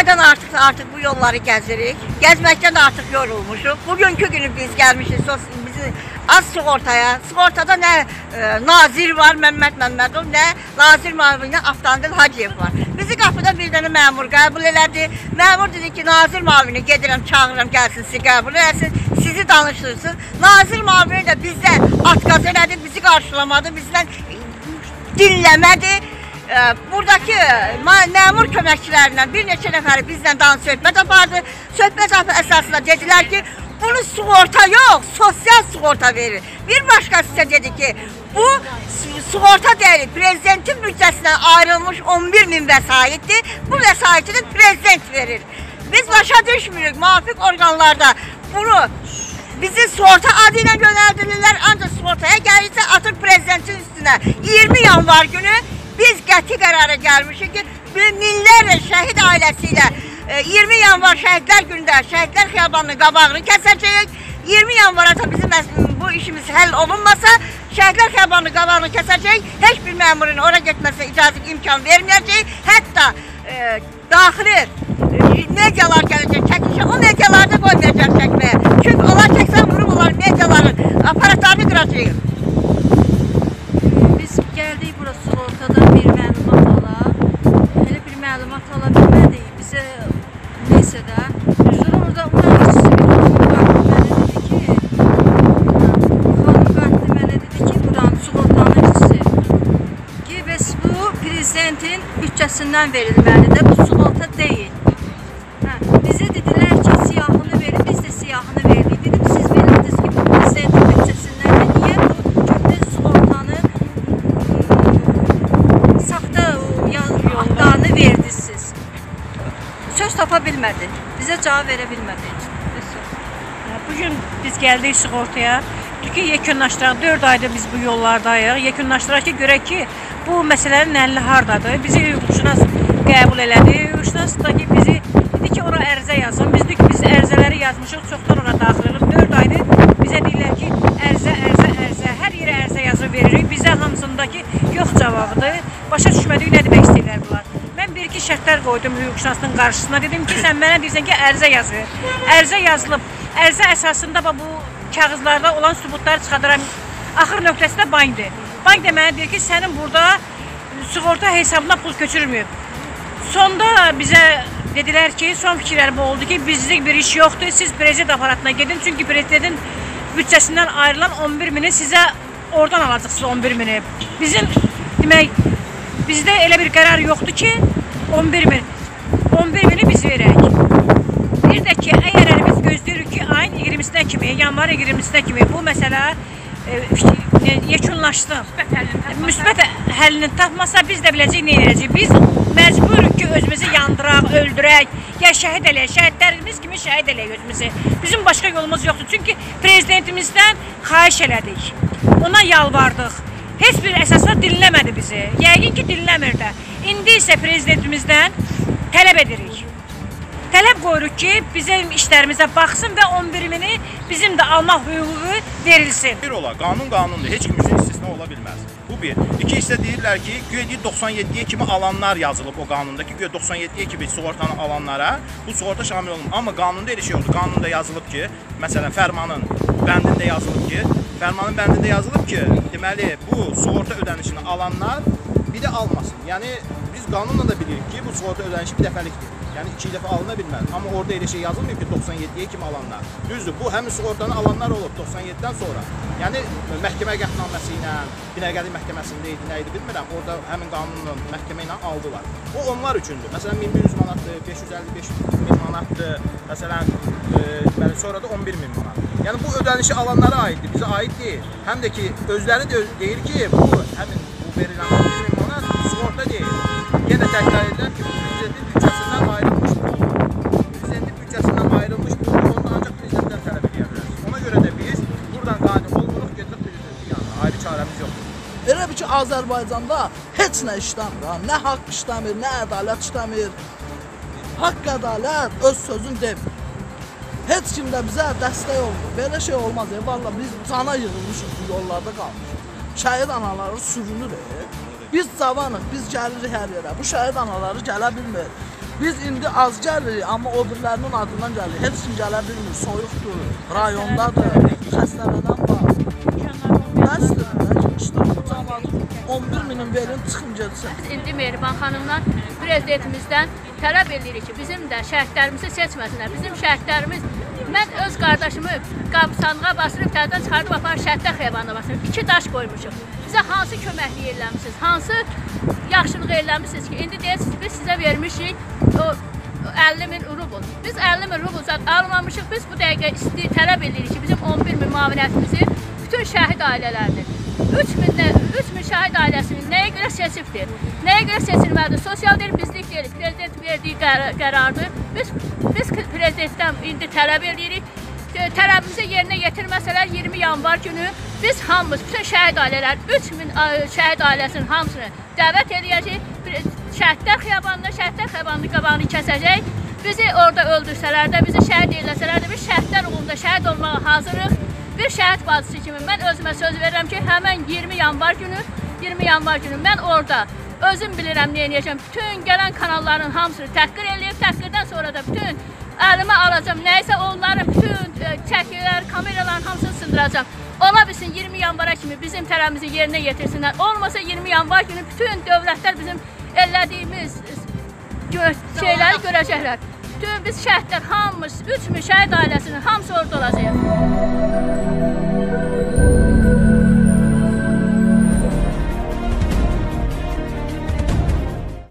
aydan artıq bu yolları gəzirik. Gəzməkdən də artıq yorulmuşuq. Bugünkü günü biz gəlmişik bizi az sığortada nə nazir var, Məmməd Məmmədov, nə nazir müavini Avtomobil Hacıyev var. Bizi qapıda bir dənə məmur qəbul elədi. Məmur dedi ki, nazir müavini gedirəm, çağırıram, gəlsin, sizi qəbul eləsin, sizi danışırsın. Nazir müavini də bizdən atqaz elədi, bizi qarşılamadı, bizdən dinləmədi. Buradakı məmur köməkçilərindən bir neçə nəfəri bizdən söhbət apardı. Söhbət əsasında dedilər ki, bunu sığorta yox, sosial sığorta verir. Bir başqası isə dedi ki, bu sığorta deyil, prezidentin büdcəsindən ayrılmış 11.000 vəsaitdir. Bu vəsaiti də prezident verir. Biz başa düşmürük, müvafiq orqanlarda bunu bizi sığorta adı ilə yönəldirirlər, ancaq sığortaya gəlirsə atır prezidentin üstünə. 20 yanvar günü biz qəti qərara gəlmişik ki, minlərlə şəhid ailəsi ilə 20 yanvar şəhidlər günündə şəhidlər xiyabanının qabağını kəsəcəyik. 20 yanvara da bizim bu işimiz həll olunmasa, şəhidlər xiyabanının qabağını kəsəcəyik. Heç bir məmurin ora getməsə icazə imkan verməyəcəyik. Hətta daxili medialar gələcək çəkişə, o medialarda qoymayacaq çəkməyə. Çünki onlar çəksən vurub onlar mediaların aparatlarını qıracaq. Biz gəldik bura sığortadan bir məlumat ala. Elə bir məlumat ala bilmədik. Bizə neysə də. Sonra orada uğran işçisi bir xanım qatlı mənə dedi ki, buranın sığortanın işçisi ki, bəs bu prezidentin bütçəsindən verilməlidir. Bu sığorta deyil. Bizə dedilər ki, siyahını verin, biz də siyahını verdik. Dedim, siz verirdiniz ki, bu prezidentin bütçəsindən də niyə bu köhnə sığortanı saxta yollarını verdiniz? Söz tapa bilmədi, bizə cavab verə bilmədi. Bugün biz gəldik sığortaya. Çünki yekunlaşdıraq, 4 ayda biz bu yollardayıq. Yekunlaşdıraq ki, görək ki, bu məsələnin əlli hardadır. Bizi hüquqşünas qəbul elədi. Hüquqşünas da ki, bizi dedi ki, ora ərizə yazın. Biz dedik ki, biz ərizələri yazmışıq, çoxdan ora daxil olub. 4 aydır bizə deyirlər ki, ərizə. Hər yerə ərizə yazı veririk. Bizə hamısındakı yox cavabıdır. Başa düşmədik, nə demək istəyirlər bunlar. Mən bir-iki şərtlər qoydum hüquqşünasının qarşısına. Dedim ki, sən mənə deyirsən ki, ərizə yazı. Ərizə yazılıb. Ərizə əsasında bu kağızlarda olan sübutları çıxadıram. Axır nöqtəsi də bankdır. Bank da mənə deyir ki, sənin burada sığorta hesabına pul köçürməyib. Sonda bizə dedilər ki, son fikirlərim oldu ki, bizlik bir iş yoxdur, siz prezident aparatına gedin. Çünki prezidentin bütçəsindən ayrılan 11.000'i sizə oradan alacaqsınız 11.000'i. Bizim, demək, bizdə elə bir qərar yoxdur ki, 11.000'i biz verək. Bir də ki, əgər biz gözləyirik ki, ayın 20'sinə kimi, yanvar 20'sinə kimi bu məsələ yekunlaşsın, müsbət həllini tapmasa biz də biləcəyik, nə edəcəyik. Biz məcburuq ki, özümüzü yandıraq, öldürək, ya şəhid eləyək, şəhidlərimiz kimi şəhid eləyək özümüzü. Bizim başqa yolumuz yoxdur, çünki prezidentimizdən xahiş elədik, ona yalvardıq. Heç bir əsasda dinləmədi bizi, yəqin ki, dinləmir də. İndi isə prezidentimizdən tələb edirik. Tələb qoyuruq ki, bizim işlərimizə baxsın və 11.000'i bizim də almaq hüququ verilsin. Bir ola, qanundur, heç kim üçün istisna ola bilməz. Bu bir. İki isə deyirlər ki, güya 97'ye kimi alanlar yazılıb o qanunda ki, güya 97'ye kimi sığortanı alanlara bu sığorta şamil olunur. Amma qanunda elə şey oldu, qanunda yazılıb ki, məsələn, fərmanın bəndində yazılıb ki, deməli, bu sığorta ödənişini alanlar bir də almasın. Yəni, biz qanunla da bilirik ki, bu sığorta ödənişi bir dəfəlikdir. Yəni 2 dəfə alına bilməz. Amma orada elə şey yazılmıyor ki, 97'ye kimi alanlar. Düzdür, bu həmin sığortanı alanlar olub 97'dən sonra. Yəni məhkəmə qətnaməsi ilə, Binəqədi məhkəməsində idi, nə idi bilmirəm. Orada həmin qanunla məhkəmə ilə aldılar. O onlar üçündür. Məsələn 1100 manatdır, 555 manatdır. Məsələn sonra da 11.000 manat. Yəni bu ödənişi alanlara aiddir, bizə aid deyil. Həm də ki özləri də deyir ki, bu həmin bu verilən 11.000 manat sığorta deyil. Yenə təkrar edirəm ki, bu prezidentin bütçəsindən ayrılmış bu, onu ancaq prezidentdən tələb edə bilərsiniz. Ona görə də biz buradan qane olmuruq, gedirik prezidentin yanına. Ayrı çarəmiz yoxdur. Elə bir ki, Azərbaycanda heç nə işləmir, nə haqq işləmir, nə ədalət işləmir. Haqq ədalət öz sözün demir. Heç kim də bizə dəstək olmur. Belə şey olmaz. Valla biz cana yığılmışıq bu yollarda qalmışıq. Şəhid anaları sürünür. Biz cavanıq, biz gəlirik hər yerə. Bu şəhid anaları gələ bilmir. Biz indi az gəlirik, amma o birilərinin adından gəlirik. Heç kim gələ bilmir, soyuqdur, rayondadır, xəstələnən var. Nəsdir, işte bu cəmaat 11 minin verin, çıxın getsin. Biz indi Mehriban xanımdan, prezidentimizdən tələb edirik ki, bizim də şəhidlərimizi seçməsinlər. Bizim şəhidlərimiz, mən öz qardaşımı sandığa basırıb, tərdən çıxarıb aparıb şəhidlər xiyabanına basırıb. 2 daş qoymuşuq. Bizə hansı köməkliyi eləmişsiniz, hansı yaxşılıq eləmişsiniz ki, indi deyirsiniz, biz sizə vermişik o 50 min rubl. Biz 50 min rubl almamışıq, biz bu dəqiqə tələb edirik ki, bizim 11 min müavinətimizi bütün şəhid ailələrdir. 3 min şəhid ailəsinin nəyə görə seçibdir? Nəyə görə seçilməlidir? Sosial deyil, bizlik deyil. Prezident verdiyi qərardır. Biz prezidentdən indi tələb edirik. Tələbimizi yerinə yetirməsələr 20 yanvar günü biz hamımız, bütün şəhid ailələr, 3 min şəhid ailəsinin hamısını dəvət edəcək. Şəhidlər xiyabanının qabağını kəsəcək. Bizi orada öldürsələr də, bizi şəhid eləsələr də, biz şəhidlər uğrunda şəhid olmağa hazırıq. Bir şəhid bacısı kimi mən özümə söz verirəm ki, həmən 20 yanvar günü mən orada özüm bilirəm nə edəcəm. Bütün gələn kanalların hamısını təhqir eləyib, təhqirdən sonra da bütün əlimə alacam. Nəysə onların bütün çəkilər, kameraların hamısını sındıracam. Ola bilsin 20 yanvara kimi bizim tələbimizi yerinə yetirsinlər. Olmasa 20 yanvar günü bütün dövlətlər bizim elədiyimiz şeyləri görəcəklər. Bütün biz şəhidlər hamımız, 3 min şəhid ailəsinin hamısı orada olacaq.